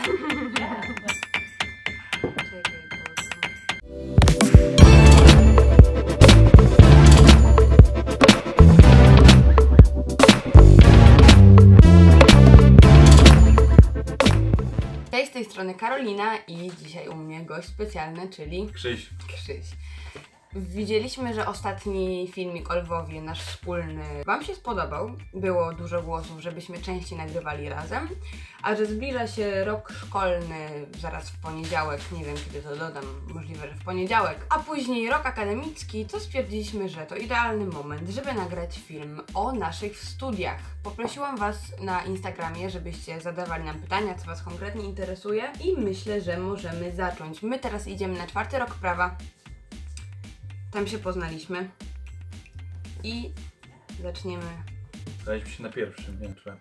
Cześć, z tej strony Karolina i dzisiaj u mnie gość specjalny, czyli Krzyś. Widzieliśmy, że ostatni filmik o Lwowie, nasz wspólny, Wam się spodobał. Było dużo głosów, żebyśmy częściej nagrywali razem. A że zbliża się rok szkolny, zaraz w poniedziałek, nie wiem kiedy to dodam, możliwe, że w poniedziałek, a później rok akademicki, to stwierdziliśmy, że to idealny moment, żeby nagrać film o naszych studiach. Poprosiłam Was na Instagramie, żebyście zadawali nam pytania, co Was konkretnie interesuje i myślę, że możemy zacząć. My teraz idziemy na 4. rok prawa. Tam się poznaliśmy i zaczniemy. Zdaliśmy się na pierwszym, nie na 4.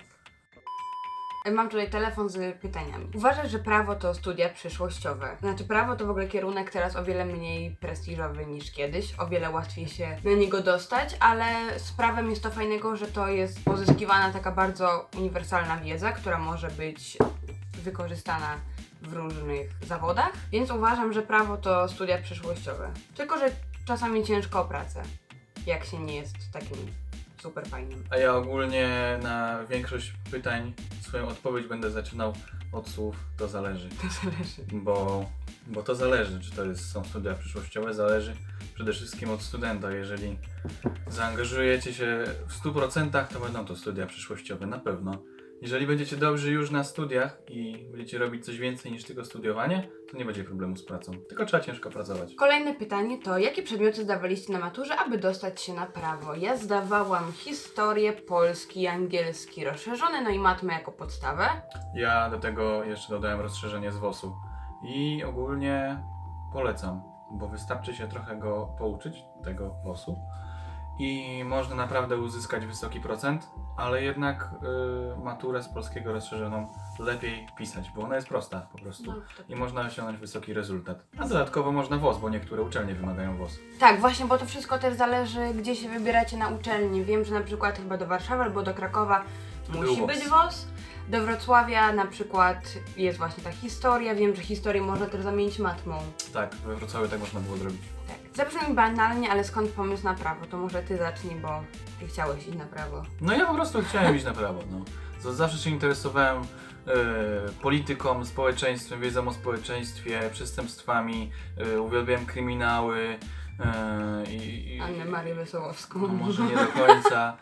Mam tutaj telefon z pytaniami. Uważasz, że prawo to studia przyszłościowe? Znaczy prawo to w ogóle kierunek teraz o wiele mniej prestiżowy niż kiedyś, o wiele łatwiej się na niego dostać, ale z prawem jest to fajnego, że to jest pozyskiwana taka bardzo uniwersalna wiedza, która może być wykorzystana w różnych zawodach, więc uważam, że prawo to studia przyszłościowe. Tylko że czasami ciężko o pracę, jak się nie jest takim super fajnym. A ja ogólnie na większość pytań swoją odpowiedź będę zaczynał od słów to zależy. To zależy. Bo to zależy, czy to są studia przyszłościowe, zależy przede wszystkim od studenta. Jeżeli zaangażujecie się w 100%, to będą to studia przyszłościowe, na pewno. Jeżeli będziecie dobrzy już na studiach i będziecie robić coś więcej niż tylko studiowanie, to nie będzie problemu z pracą. Tylko trzeba ciężko pracować. Kolejne pytanie to, jakie przedmioty zdawaliście na maturze, aby dostać się na prawo? Ja zdawałam historię, polski, angielski rozszerzony, no i matmę jako podstawę. Ja do tego jeszcze dodałem rozszerzenie z WOS-u. I ogólnie polecam, bo wystarczy się trochę go pouczyć, tego WOS-u. I można naprawdę uzyskać wysoki procent, ale jednak maturę z polskiego rozszerzoną lepiej pisać, bo ona jest prosta po prostu. No, tak. I można osiągnąć wysoki rezultat. A dodatkowo można WOS, bo niektóre uczelnie wymagają WOS. Tak, właśnie, bo to wszystko też zależy, gdzie się wybieracie na uczelnię. Wiem, że na przykład chyba do Warszawy albo do Krakowa musi być WOS. Do Wrocławia na przykład jest właśnie ta historia. Wiem, że historię można też zamienić matmą. Tak, we Wrocławiu tak można było zrobić. Tak. Zabrzmi banalnie, ale skąd pomysł na prawo? To może Ty zacznij, bo Ty chciałeś iść na prawo. No ja po prostu chciałem iść na prawo. No. Zawsze się interesowałem polityką, społeczeństwem, wiedzą o społeczeństwie, przestępstwami, uwielbiałem kryminały Annę Marię Wesołowską. No, może nie do końca.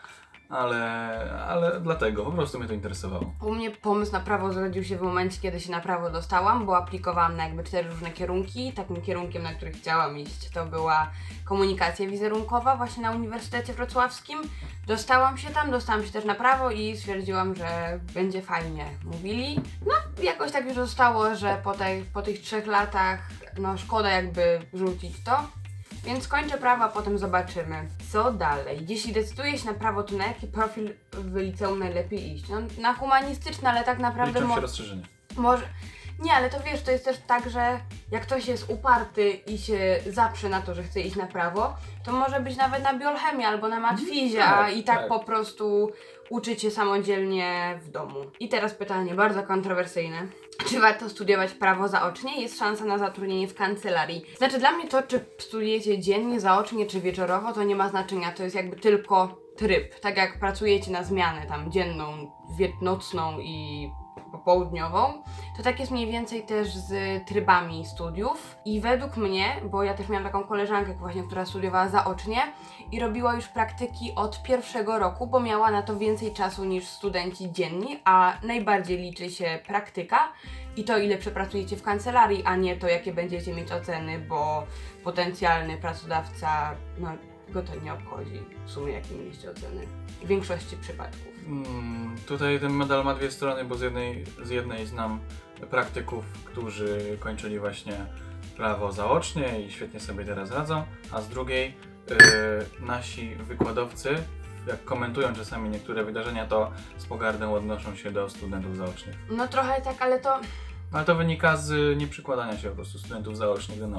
Ale dlatego, po prostu mnie to interesowało. U mnie pomysł na prawo zrodził się w momencie, kiedy się na prawo dostałam, bo aplikowałam na jakby 4 różne kierunki. Takim kierunkiem, na który chciałam iść, to była komunikacja wizerunkowa właśnie na Uniwersytecie Wrocławskim. Dostałam się też na prawo i stwierdziłam, że będzie fajnie. Mówili. No, jakoś tak już zostało, że po tych 3 latach, no szkoda jakby rzucić to. Więc kończę prawo, a potem zobaczymy, co dalej. Jeśli decyduje się na prawo, to na jaki profil w liceum najlepiej iść? No, na humanistyczne, ale tak naprawdę Liczą się rozszerzenia. może... Nie, ale to wiesz, to jest też tak, że jak ktoś jest uparty i się zaprze na to, że chce iść na prawo, to może być nawet na biochemię albo na matfizie, a i tak po prostu uczyć się samodzielnie w domu. I teraz pytanie bardzo kontrowersyjne. Czy warto studiować prawo zaocznie? Jest szansa na zatrudnienie w kancelarii. Znaczy dla mnie to, czy studiujecie dziennie, zaocznie, czy wieczorowo, to nie ma znaczenia. To jest jakby tylko tryb. Tak jak pracujecie na zmianę tam dzienną, nocną i popołudniową, to tak jest mniej więcej też z trybami studiów i według mnie, bo ja też miałam taką koleżankę właśnie, która studiowała zaocznie i robiła już praktyki od 1. roku, bo miała na to więcej czasu niż studenci dzienni, a najbardziej liczy się praktyka i to, ile przepracujecie w kancelarii, a nie to, jakie będziecie mieć oceny, bo potencjalny pracodawca, no, go to nie obchodzi w sumie, jakie mieliście oceny w większości przypadków. Tutaj ten medal ma 2 strony, bo z jednej znam praktyków, którzy kończyli właśnie prawo zaocznie i świetnie sobie teraz radzą, a z drugiej nasi wykładowcy, jak komentują czasami niektóre wydarzenia, to z pogardą odnoszą się do studentów zaocznych. No trochę tak, ale to... Ale to wynika z nieprzykładania się po prostu studentów zaocznych do nauki.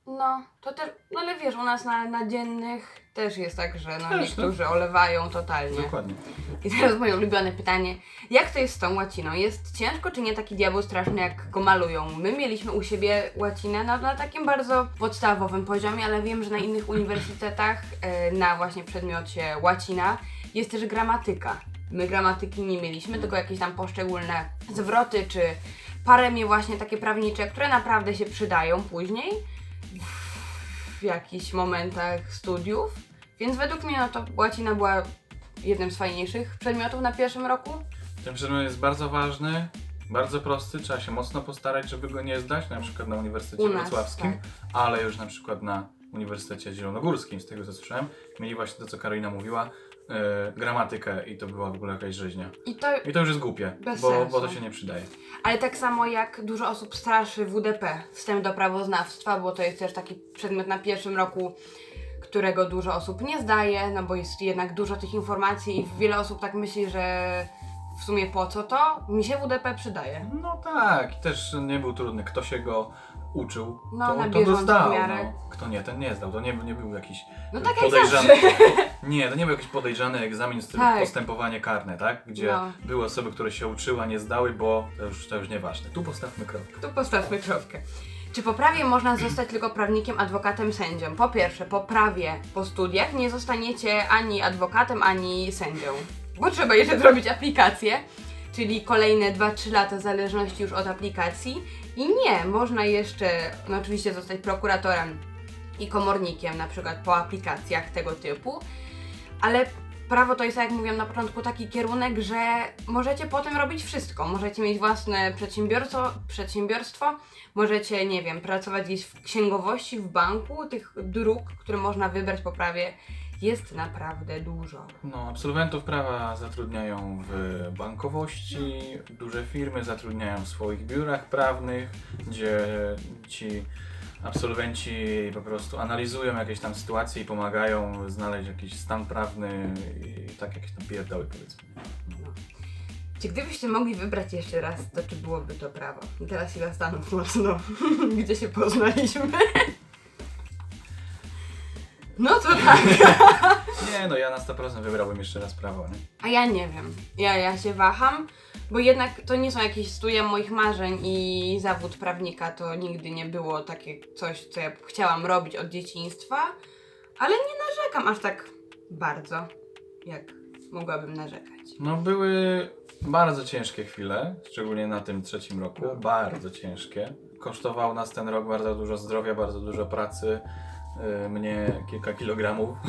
No, to też, no ale wiesz, u nas na dziennych też jest tak, że no, Też, niektórzy olewają totalnie. Dokładnie. I teraz moje ulubione pytanie, jak to jest z tą łaciną? Jest ciężko, czy nie taki diabeł straszny, jak go malują? My mieliśmy u siebie łacinę na takim bardzo podstawowym poziomie, ale wiem, że na innych uniwersytetach na właśnie przedmiocie łacina jest też gramatyka. My gramatyki nie mieliśmy, tylko jakieś tam poszczególne zwroty, czy paremie właśnie takie prawnicze, które naprawdę się przydają później w jakichś momentach studiów. Więc według mnie no to łacina była jednym z fajniejszych przedmiotów na pierwszym roku. Ten przedmiot jest bardzo ważny, bardzo prosty, trzeba się mocno postarać, żeby go nie zdać, na przykład na Uniwersytecie Wrocławskim, tak. ale już na przykład na Uniwersytecie Zielonogórskim, z tego co słyszałem, mieli właśnie to, co Karolina mówiła, gramatykę i to była w ogóle jakaś rzeźnia. I to już jest głupie, bo to się nie przydaje. Ale tak samo jak dużo osób straszy WDP, wstęp do prawoznawstwa, bo to jest też taki przedmiot na pierwszym roku, którego dużo osób nie zdaje, no bo jest jednak dużo tych informacji i wiele osób tak myśli, że w sumie po co to? Mi się WDP przydaje. No tak, i też nie był trudny. Kto się go uczył, no, to go zdał. No. Kto nie, ten nie zdał. To nie był jakiś podejrzany. Nie, to nie był jakiś podejrzany egzamin z postępowanie karne, tak? Gdzie były osoby, które się uczyły, a nie zdały, bo to już nieważne. Tu postawmy kropkę. Czy po prawie można zostać tylko prawnikiem, adwokatem, sędzią? Po pierwsze, po prawie, po studiach nie zostaniecie ani adwokatem, ani sędzią. Bo trzeba jeszcze zrobić aplikację, czyli kolejne 2-3 lata w zależności już od aplikacji. I nie, można jeszcze, no oczywiście zostać prokuratorem i komornikiem, na przykład po aplikacjach tego typu. Ale prawo to jest, jak mówiłam na początku, taki kierunek, że możecie potem robić wszystko. Możecie mieć własne przedsiębiorstwo, możecie, nie wiem, pracować gdzieś w księgowości, w banku. Tych dróg, które można wybrać po prawie, jest naprawdę dużo. No, absolwentów prawa zatrudniają w bankowości, duże firmy zatrudniają w swoich biurach prawnych, gdzie ci absolwenci po prostu analizują jakieś tam sytuacje i pomagają znaleźć jakiś stan prawny i tak jakieś tam pierdoły, powiedzmy. No. Czy gdybyście mogli wybrać jeszcze raz, to czy byłoby to prawo? I teraz się zastanów mocno, gdzie się poznaliśmy. No to tak. Nie, no ja na 100% wybrałbym jeszcze raz prawo, nie? A ja nie wiem. Ja się waham, bo jednak to nie są jakieś studia moich marzeń i zawód prawnika to nigdy nie było takie coś, co ja chciałam robić od dzieciństwa, ale nie narzekam aż tak bardzo, jak mogłabym narzekać. No były bardzo ciężkie chwile, szczególnie na tym trzecim roku, bardzo ciężkie. Kosztował nas ten rok bardzo dużo zdrowia, bardzo dużo pracy. Mnie kilka kilogramów,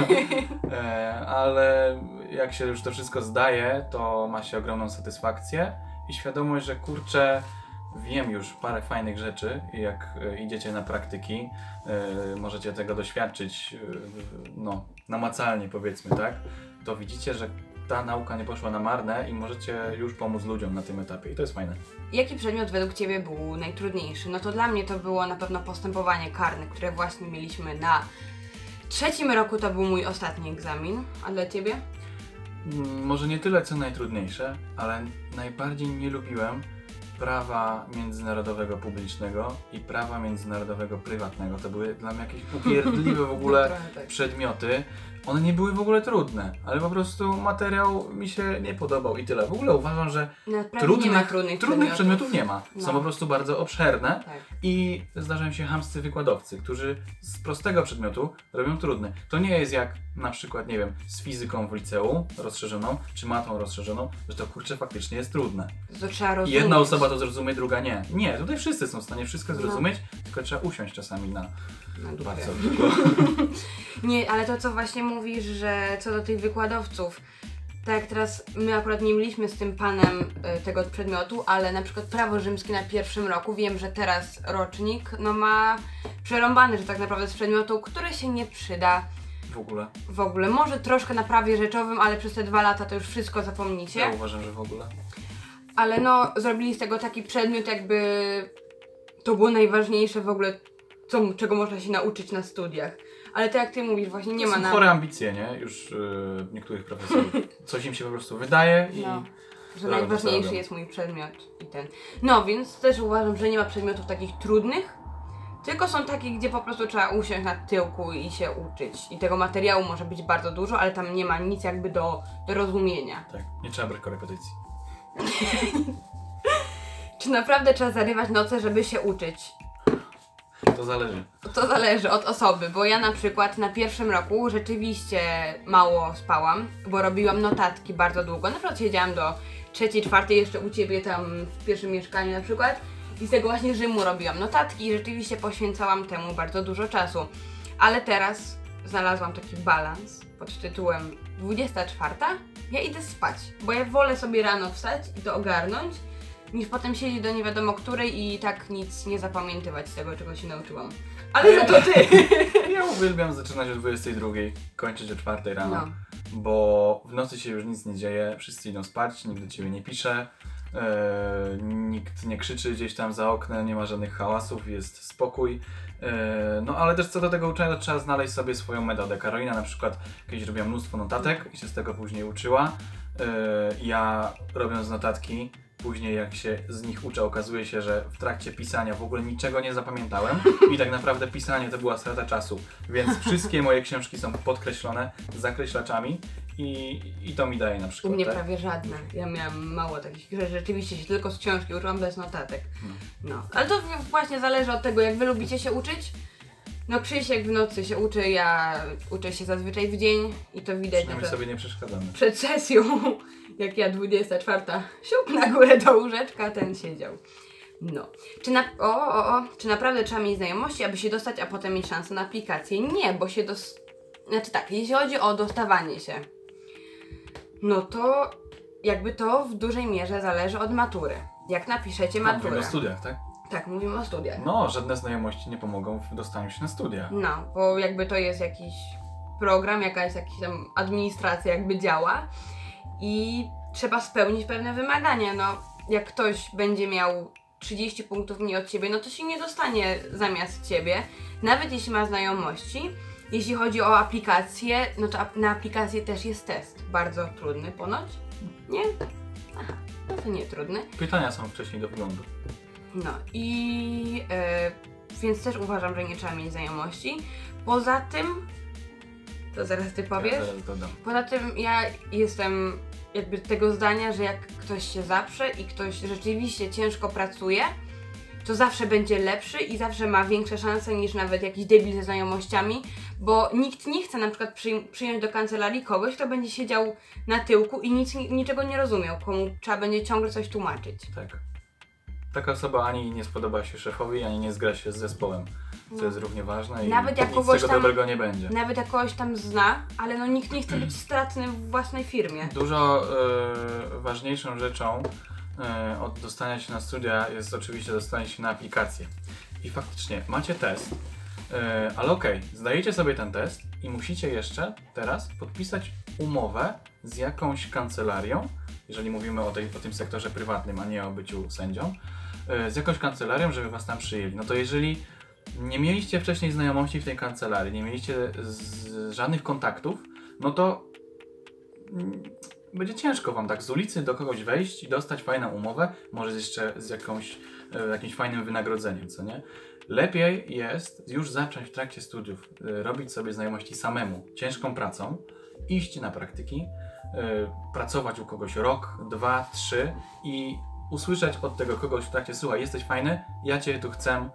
ale jak się już to wszystko zdaje, to ma się ogromną satysfakcję i świadomość, że kurczę, wiem już parę fajnych rzeczy i jak idziecie na praktyki, możecie tego doświadczyć no, namacalnie, powiedzmy, tak? To widzicie, że ta nauka nie poszła na marne i możecie już pomóc ludziom na tym etapie i to jest fajne. Jaki przedmiot według Ciebie był najtrudniejszy? No to dla mnie to było na pewno postępowanie karne, które właśnie mieliśmy na trzecim roku, to był mój ostatni egzamin. A dla Ciebie? Może nie tyle co najtrudniejsze, ale najbardziej nie lubiłem prawa międzynarodowego publicznego i prawa międzynarodowego prywatnego. To były dla mnie jakieś upierdliwe w ogóle przedmioty. One nie były w ogóle trudne, ale po prostu materiał mi się nie podobał i tyle. W ogóle uważam, że trudnych przedmiotów nie ma. Są po prostu bardzo obszerne i zdarzają się chamscy wykładowcy, którzy z prostego przedmiotu robią trudny. To nie jest jak na przykład, nie wiem, z fizyką w liceum rozszerzoną, czy matą rozszerzoną, że to kurczę faktycznie jest trudne. To trzeba rozumieć. Jedna osoba to zrozumie, druga nie. Nie, tutaj wszyscy są w stanie wszystko zrozumieć, tylko trzeba usiąść czasami na bardzo długo. Nie, ale to co właśnie mówisz, że co do tych wykładowców, tak jak teraz my akurat nie mieliśmy z tym panem tego przedmiotu, ale na przykład prawo rzymskie na pierwszym roku, wiem, że teraz rocznik no ma przerąbany, że tak naprawdę z przedmiotu, który się nie przyda. W ogóle. Może troszkę na prawie rzeczowym, ale przez te 2 lata to już wszystko zapomnicie. Ja uważam, że w ogóle. Ale no, zrobili z tego taki przedmiot, jakby to było najważniejsze w ogóle, czego można się nauczyć na studiach. Ale tak jak Ty mówisz, właśnie nie ma... To są chore ambicje, nie? Już niektórych profesorów. Coś im się po prostu wydaje i... No, że najważniejszy jest mój przedmiot i ten. No, więc też uważam, że nie ma przedmiotów takich trudnych, Tylko są takie, gdzie po prostu trzeba usiąść na tyłku i się uczyć. I tego materiału może być bardzo dużo, ale tam nie ma nic jakby do rozumienia. Tak, nie trzeba brać korepetycji. Czy naprawdę trzeba zarywać noce, żeby się uczyć? To zależy. To zależy od osoby, bo ja na przykład na pierwszym roku rzeczywiście mało spałam, bo robiłam notatki bardzo długo. Na przykład siedziałam do 3, 4 jeszcze u Ciebie tam w pierwszym mieszkaniu na przykład i z tego właśnie Rzymu robiłam notatki i rzeczywiście poświęcałam temu bardzo dużo czasu. Ale teraz znalazłam taki balans pod tytułem 24, ja idę spać, bo ja wolę sobie rano wstać i to ogarnąć, niż potem siedzieć do nie wiadomo której i tak nic nie zapamiętywać z tego, czego się nauczyłam. Ale za to Ty! Ja uwielbiam zaczynać o 22, kończyć o 4 rano, bo w nocy się już nic nie dzieje, wszyscy idą spać, nikt do Ciebie nie pisze, nikt nie krzyczy gdzieś tam za oknem, nie ma żadnych hałasów, jest spokój. No ale też co do tego uczenia, to trzeba znaleźć sobie swoją metodę. Karolina na przykład kiedyś robiła mnóstwo notatek i się z tego później uczyła. Ja robiąc notatki, później jak się z nich uczę, okazuje się, że w trakcie pisania w ogóle niczego nie zapamiętałem i tak naprawdę pisanie to była strata czasu, więc wszystkie moje książki są podkreślone zakreślaczami i to mi daje na przykład. U mnie prawie żadne. Ja miałam mało takich rzeczy, rzeczywiście się tylko z książki uczyłam bez notatek. No. Ale to właśnie zależy od tego, jak Wy lubicie się uczyć. No Krzysiek w nocy się uczy, ja uczę się zazwyczaj w dzień i to widać na przykład sobie nie przeszkadzamy. Przed sesją, jak ja 24, siup na górę do łóżeczka, ten siedział. No. Czy naprawdę trzeba mieć znajomości, aby się dostać, a potem mieć szansę na aplikację? Nie, bo się Znaczy tak, jeśli chodzi o dostawanie się, no to jakby to w dużej mierze zależy od matury. Jak napiszecie maturę. Mówimy o studiach, tak? Tak, mówimy o studiach. No, żadne znajomości nie pomogą w dostaniu się na studia. No, bo jakby to jest jakiś program, jakaś tam administracja jakby działa i trzeba spełnić pewne wymagania. No, jak ktoś będzie miał 30 punktów mniej od Ciebie, no to się nie dostanie zamiast Ciebie, nawet jeśli ma znajomości. Jeśli chodzi o aplikację, no to na aplikację też jest test. Bardzo trudny ponoć. Nie? Aha, no to nie trudny. Pytania są wcześniej do wyglądu. No i więc też uważam, że nie trzeba mieć znajomości. Poza tym, to zaraz Ty powiesz. Ja zaraz dodam. Poza tym ja jestem jakby tego zdania, że jak ktoś się zaprze i ktoś rzeczywiście ciężko pracuje, to zawsze będzie lepszy i zawsze ma większe szanse niż nawet jakiś debil ze znajomościami, bo nikt nie chce na przykład przyjąć do kancelarii kogoś, kto będzie siedział na tyłku i niczego nie rozumiał, komu trzeba będzie ciągle coś tłumaczyć. Tak. Taka osoba ani nie spodoba się szefowi, ani nie zgra się z zespołem, co jest równie ważne i nawet jak nic kogoś z tego tam, dobrego nie będzie. Nawet jak kogoś tam zna, ale no nikt nie chce być stratny w własnej firmie. Dużo ważniejszą rzeczą od dostania się na studia jest oczywiście dostanie się na aplikację. I faktycznie macie test, ale okej, zdajecie sobie ten test i musicie jeszcze teraz podpisać umowę z jakąś kancelarią, jeżeli mówimy o tym sektorze prywatnym, a nie o byciu sędzią, z jakąś kancelarią, żeby was tam przyjęli. No to jeżeli nie mieliście wcześniej znajomości w tej kancelarii, nie mieliście żadnych kontaktów, no to będzie ciężko wam tak z ulicy do kogoś wejść i dostać fajną umowę, może jeszcze z jakimś fajnym wynagrodzeniem, co nie? Lepiej jest już zacząć w trakcie studiów robić sobie znajomości samemu, ciężką pracą, iść na praktyki, pracować u kogoś rok, 2, 3 i usłyszeć od tego kogoś w trakcie: słuchaj, jesteś fajny, ja Cię tu chcę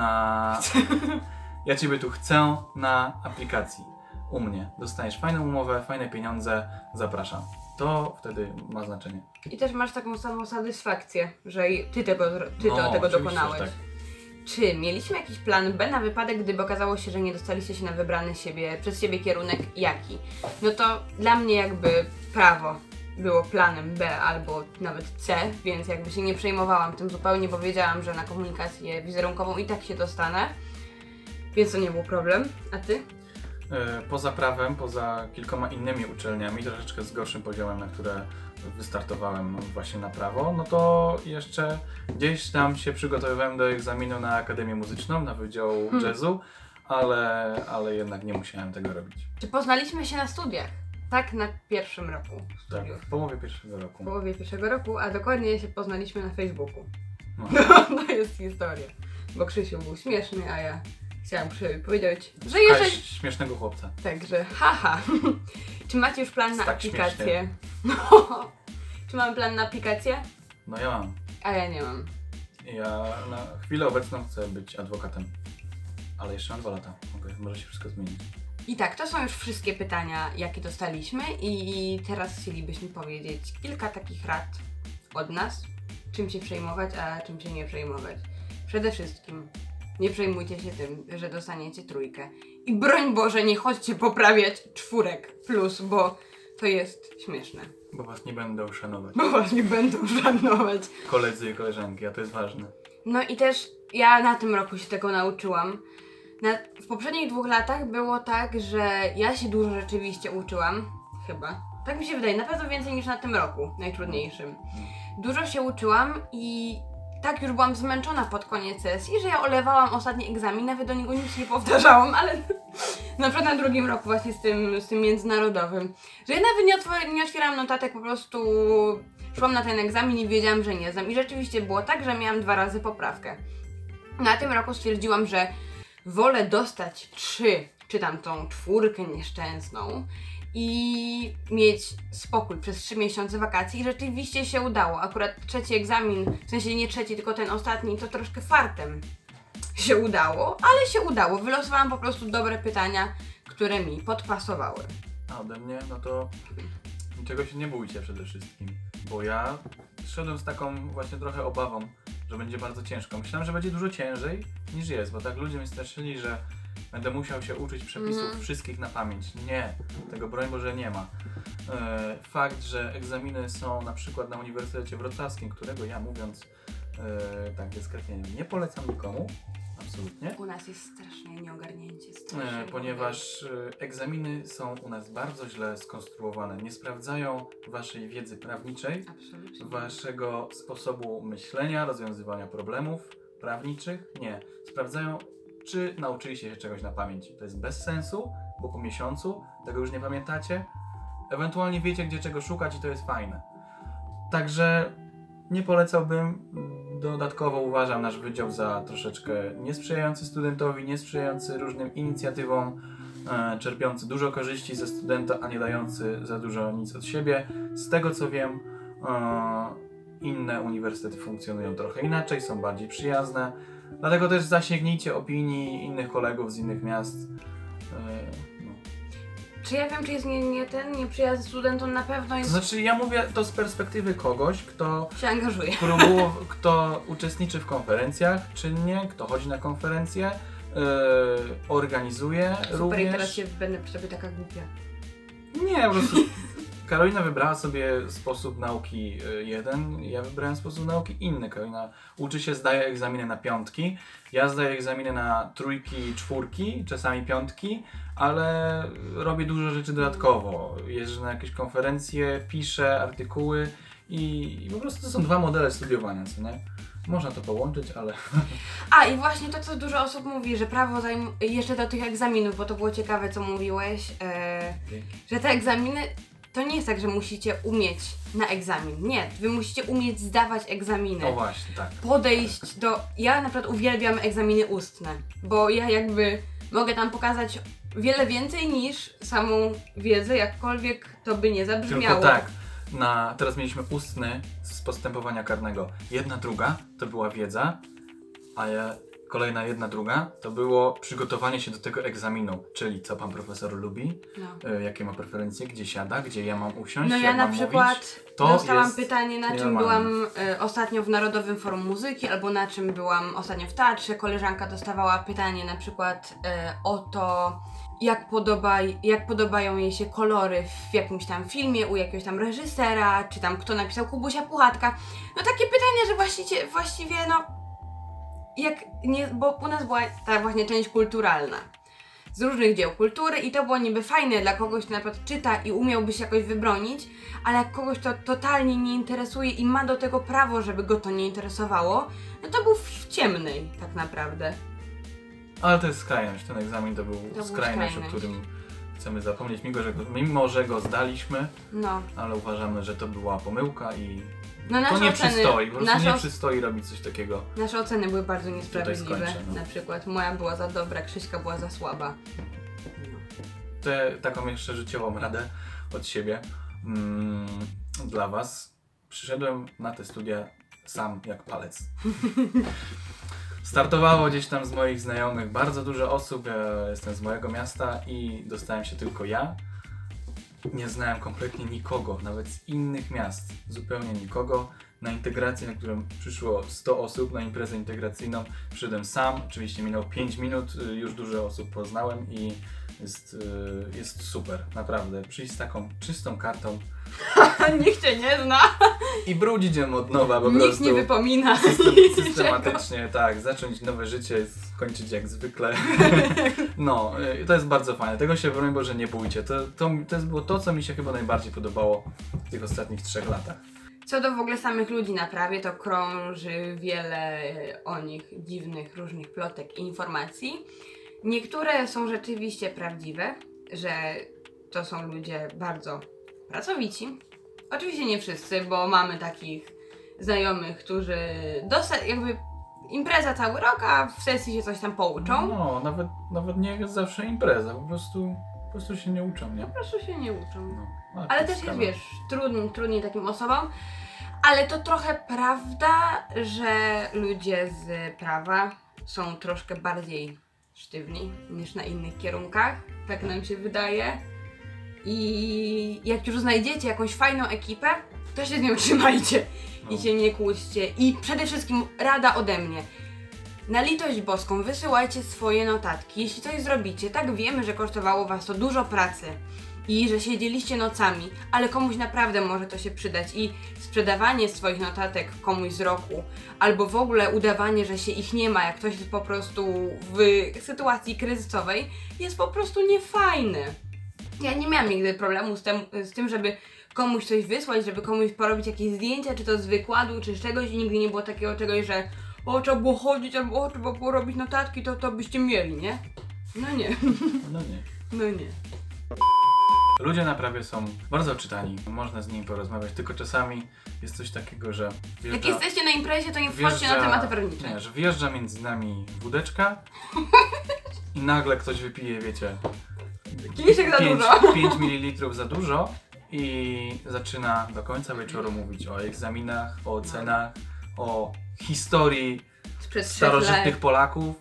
ja Ciebie tu chcę na aplikacji. U mnie dostaniesz fajną umowę, fajne pieniądze, zapraszam. To wtedy ma znaczenie. I też masz taką samą satysfakcję, że ty tego dokonałeś. Tak. Czy mieliśmy jakiś plan B na wypadek, gdyby okazało się, że nie dostaliście się na wybrany przez siebie kierunek jaki? No to dla mnie jakby prawo było planem B albo nawet C, więc jakby się nie przejmowałam tym zupełnie, bo wiedziałam, że na komunikację wizerunkową i tak się dostanę, więc to nie był problem. A Ty? Poza prawem, poza kilkoma innymi uczelniami, troszeczkę z gorszym poziomem, na które wystartowałem właśnie na prawo, no to jeszcze gdzieś tam się przygotowywałem do egzaminu na Akademię Muzyczną, na Wydział Jazzu, ale jednak nie musiałem tego robić. Czy poznaliśmy się na studiach? Tak, na pierwszym roku studiów. Tak, w połowie pierwszego roku. W połowie pierwszego roku, a dokładnie się poznaliśmy na Facebooku. No. To jest historia. bo Krzysiu był śmieszny, a ja chciałam Krzysiowi powiedzieć, że jeżeli... śmiesznego chłopca. Także haha. Czy macie już plan na tak aplikację? No. Czy mamy plan na aplikację? No ja mam. A ja nie mam. Ja na chwilę obecną chcę być adwokatem. Ale jeszcze mam 2 lata. Może się wszystko zmienić. I tak, to są już wszystkie pytania, jakie dostaliśmy i teraz chcielibyśmy powiedzieć kilka takich rad od nas, czym się przejmować, a czym się nie przejmować. Przede wszystkim nie przejmujcie się tym, że dostaniecie 3. I broń Boże, nie chodźcie poprawiać 4 plus, bo to jest śmieszne. Bo was nie będą szanować. Bo was nie będą szanować. Koledzy i koleżanki, a to jest ważne. No i też ja na tym roku się tego nauczyłam. W poprzednich 2 latach było tak, że ja się dużo rzeczywiście uczyłam, chyba. Tak mi się wydaje, na pewno więcej niż na tym roku, najtrudniejszym. Dużo się uczyłam i tak już byłam zmęczona pod koniec sesji, że ja olewałam ostatni egzamin, nawet do niego nic nie powtarzałam, ale na przykład na drugim roku właśnie z tym międzynarodowym, że ja nawet nie otwierałam notatek, po prostu szłam na ten egzamin i wiedziałam, że nie znam. I rzeczywiście było tak, że miałam 2 razy poprawkę. Na tym roku stwierdziłam, że wolę dostać 3, czy tam tą 4 nieszczęsną i mieć spokój przez 3 miesiące wakacji i rzeczywiście się udało. Akurat 3 egzamin, w sensie nie 3, tylko ten ostatni, to troszkę fartem się udało, ale się udało. Wylosowałam po prostu dobre pytania, które mi podpasowały. A ode mnie, no to niczego się nie bójcie przede wszystkim, bo ja szedłem z taką właśnie trochę obawą, że będzie bardzo ciężko. Myślałem, że będzie dużo ciężej niż jest, bo tak ludzie mnie straszyli, że będę musiał się uczyć przepisów wszystkich na pamięć. Nie, tego broń Boże nie ma. Fakt, że egzaminy są na przykład na Uniwersytecie Wrocławskim, którego ja mówiąc tak dyskretnie nie polecam nikomu, absolutnie. U nas jest straszne nieogarnięcie. Ponieważ egzaminy są u nas bardzo źle skonstruowane. Nie sprawdzają waszej wiedzy prawniczej, absolutnie. Waszego sposobu myślenia, rozwiązywania problemów prawniczych. Nie. Sprawdzają, czy nauczyliście się czegoś na pamięć. To jest bez sensu, bo po miesiącu tego już nie pamiętacie. Ewentualnie wiecie, gdzie czego szukać i to jest fajne. Także nie polecałbym. Dodatkowo uważam nasz wydział za troszeczkę niesprzyjający studentowi, niesprzyjający różnym inicjatywom, czerpiący dużo korzyści ze studenta, a nie dający za dużo nic od siebie. Z tego co wiem, inne uniwersytety funkcjonują trochę inaczej, są bardziej przyjazne. Dlatego też zasięgnijcie opinii innych kolegów z innych miast. Czy ja wiem, czy jest nieprzyjazny student, on na pewno jest... To znaczy, ja mówię to z perspektywy kogoś, kto się angażuje. Kto uczestniczy w konferencjach czynnie, kto chodzi na konferencje, organizuje super, również. I teraz się będę przy sobie taka głupia. Nie, po prostu Karolina wybrała sobie sposób nauki jeden, ja wybrałem sposób nauki inny. Karolina uczy się, zdaje egzaminy na 5, ja zdaję egzaminy na 3, 4, czasami 5, ale robię dużo rzeczy dodatkowo. Jeżdżę na jakieś konferencje, piszę artykuły i po prostu to są 2 modele studiowania, co nie? Można to połączyć, ale... A i właśnie to, co dużo osób mówi, że prawo jeszcze do tych egzaminów, bo to było ciekawe, co mówiłeś, że te egzaminy to nie jest tak, że musicie umieć na egzamin. Nie, wy musicie umieć zdawać egzaminy. No właśnie, tak. Podejść do... Ja na przykład uwielbiam egzaminy ustne, bo ja jakby mogę tam pokazać wiele więcej niż samą wiedzę, jakkolwiek to by nie zabrzmiało. Tylko tak. Teraz mieliśmy ustny z postępowania karnego. 1/2 to była wiedza, a kolejna 1/2 to było przygotowanie się do tego egzaminu, czyli co pan profesor lubi, jakie ma preferencje, gdzie siada, gdzie ja mam usiąść, no ja na przykład dostałam pytanie, na czym byłam ostatnio w Narodowym Forum Muzyki, albo na czym byłam ostatnio w teatrze. Koleżanka dostawała pytanie na przykład o to, jak podobają jej się kolory w jakimś tam filmie, u jakiegoś tam reżysera, czy tam kto napisał Kubusia Puchatka. No takie pytania, że właściwie bo u nas była ta właśnie część kulturalna z różnych dzieł kultury i to było niby fajne dla kogoś, kto na przykład czyta i umiałby się jakoś wybronić, ale jak kogoś to totalnie nie interesuje i ma do tego prawo, żeby go to nie interesowało, no to był w ciemnej tak naprawdę. Ale to jest skrajność, ten egzamin to był skrajność, o którym chcemy zapomnieć, mimo że go zdaliśmy, ale uważamy, że to była pomyłka i No to nie przystoi, po prostu nie przystoi robić coś takiego. Nasze oceny były bardzo niesprawiedliwe. Skończę, no. Na przykład moja była za dobra, Krzyśka była za słaba. Taką jeszcze życiową radę od siebie dla was. Przyszedłem na te studia sam jak palec. Startowało gdzieś tam z moich znajomych bardzo dużo osób, ja jestem z mojego miasta i dostałem się tylko ja. Nie znałem kompletnie nikogo, nawet z innych miast, zupełnie nikogo. Na integrację, na którą przyszło 100 osób, na imprezę integracyjną przyszedłem sam. Oczywiście minęło 5 minut, już dużo osób poznałem i jest super, naprawdę. Przyjść z taką czystą kartą. Nikt cię nie zna. I brudzić ją od nowa po Nikt prostu. nie wypomina. Systematycznie, tak, zacząć nowe życie, skończyć jak zwykle. No, to jest bardzo fajne. Tego się, broń Boże, nie bójcie. To było to, co mi się chyba najbardziej podobało w tych ostatnich 3 latach. Co do w ogóle samych ludzi na prawie, to krąży wiele o nich dziwnych, różnych plotek i informacji. Niektóre są rzeczywiście prawdziwe, że to są ludzie bardzo pracowici. Oczywiście nie wszyscy, bo mamy takich znajomych, którzy jakby impreza cały rok, a w sesji się coś tam pouczą. No, nawet nie jest zawsze impreza, po prostu się nie uczą, nie? Po prostu się nie uczą. No, ale też jest, wiesz, trudniej takim osobom. Ale to trochę prawda, że ludzie z prawa są troszkę bardziej sztywni niż na innych kierunkach. Tak nam się wydaje. I jak już znajdziecie jakąś fajną ekipę, to się z nią trzymajcie i się nie kłóćcie. I przede wszystkim rada ode mnie. Na litość boską wysyłajcie swoje notatki. Jeśli coś zrobicie, tak wiemy, że kosztowało was to dużo pracy i że siedzieliście nocami, ale komuś naprawdę może to się przydać i sprzedawanie swoich notatek komuś z roku albo w ogóle udawanie, że się ich nie ma, jak ktoś jest po prostu w sytuacji kryzysowej, jest po prostu niefajne. Ja nie miałam nigdy problemu z tym, żeby komuś coś wysłać, żeby komuś porobić jakieś zdjęcia, czy to z wykładu, czy z czegoś i nigdy nie było takiego czegoś, że trzeba było chodzić albo trzeba było robić notatki, to byście mieli, nie? No nie. No nie. No nie. Ludzie na prawie są bardzo czytani, można z nimi porozmawiać, tylko czasami jest coś takiego, że jak jesteście na imprezie, to nie wchodźcie na tematy prawnicze. Nie, że wjeżdża między nami wódeczka i nagle ktoś wypije, wiecie, kieliszek za dużo. 5 ml za dużo i zaczyna do końca wieczoru mówić o egzaminach, o ocenach, o historii starożytnych Polaków,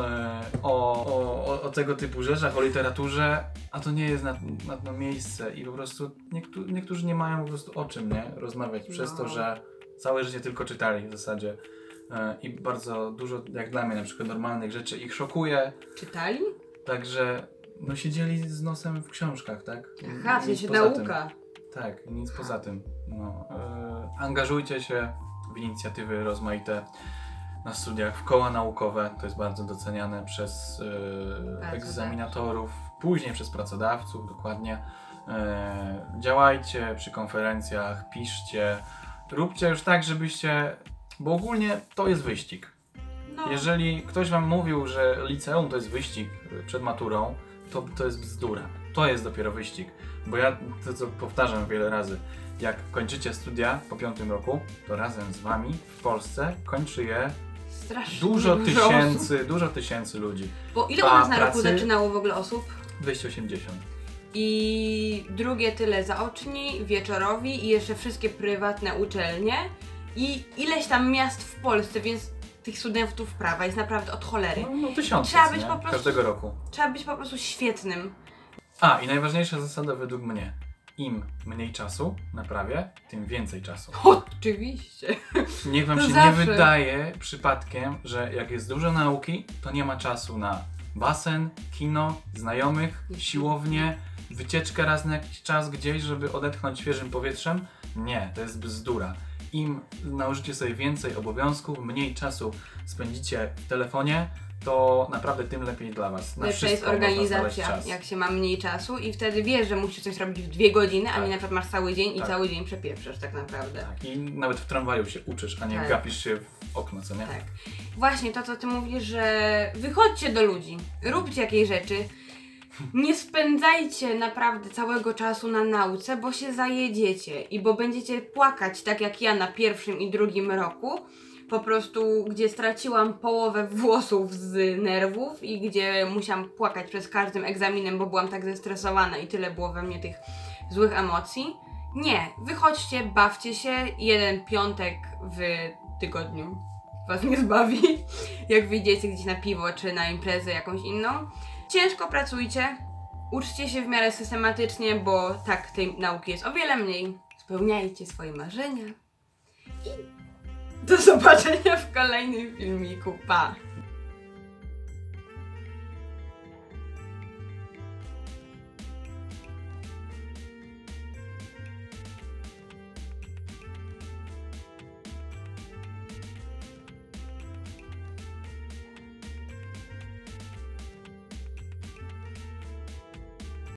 o tego typu rzeczach, o literaturze, a to nie jest na miejsce i po prostu niektórzy nie mają po prostu o czym, nie, rozmawiać przez to, że całe życie tylko czytali w zasadzie i bardzo dużo, jak dla mnie na przykład, normalnych rzeczy ich szokuje. Czytali? Także siedzieli z nosem w książkach, tak? Aha, to się nauka. Tak, nic poza tym. Angażujcie się w inicjatywy rozmaite na studiach, w koła naukowe, to jest bardzo doceniane przez egzaminatorów, później przez pracodawców, dokładnie. Działajcie przy konferencjach, piszcie, róbcie już tak, żebyście, bo ogólnie to jest wyścig. No. Jeżeli ktoś wam mówił, że liceum to jest wyścig przed maturą, to jest bzdura. To jest dopiero wyścig. Bo ja to, co powtarzam wiele razy, jak kończycie studia po 5. roku, to razem z wami w Polsce kończy je dużo tysięcy ludzi. Bo ile u nas na roku zaczynało w ogóle osób? 280. I drugie tyle zaoczni, wieczorowi i jeszcze wszystkie prywatne uczelnie i ileś tam miast w Polsce, więc tych studentów prawa jest naprawdę od cholery. No 1000, trzeba być po prostu, każdego roku. Trzeba być po prostu świetnym. I najważniejsza zasada według mnie. Im mniej czasu na prawie, tym więcej czasu. Oczywiście. Niech wam się nie wydaje przypadkiem, że jak jest dużo nauki, to nie ma czasu na basen, kino, znajomych, siłownię, wycieczkę raz na jakiś czas gdzieś, żeby odetchnąć świeżym powietrzem. Nie, to jest bzdura. Im nałożycie sobie więcej obowiązków, mniej czasu spędzicie w telefonie, to naprawdę tym lepiej dla was. Lepsza jest organizacja, jak się ma mniej czasu i wtedy wiesz, że musisz coś robić w 2 godziny, a nie na przykład masz cały dzień i cały dzień przepieprzasz tak naprawdę. Tak, i nawet w tramwaju się uczysz, a nie gapisz się w okno, co nie? Tak. Właśnie to, co ty mówisz, że wychodźcie do ludzi, róbcie jakieś rzeczy. Nie spędzajcie naprawdę całego czasu na nauce, bo się zajedziecie i bo będziecie płakać, tak jak ja na 1. i 2. roku, po prostu gdzie straciłam połowę włosów z nerwów i gdzie musiałam płakać przez każdym egzaminem, bo byłam tak zestresowana i tyle było we mnie tych złych emocji. Nie, wychodźcie, bawcie się, 1 piątek w tygodniu was nie zbawi, jak wyjdziecie gdzieś na piwo czy na imprezę jakąś inną. Ciężko pracujcie, uczcie się w miarę systematycznie, bo tak tej nauki jest o wiele mniej. Spełniajcie swoje marzenia i do zobaczenia w kolejnym filmiku. Pa!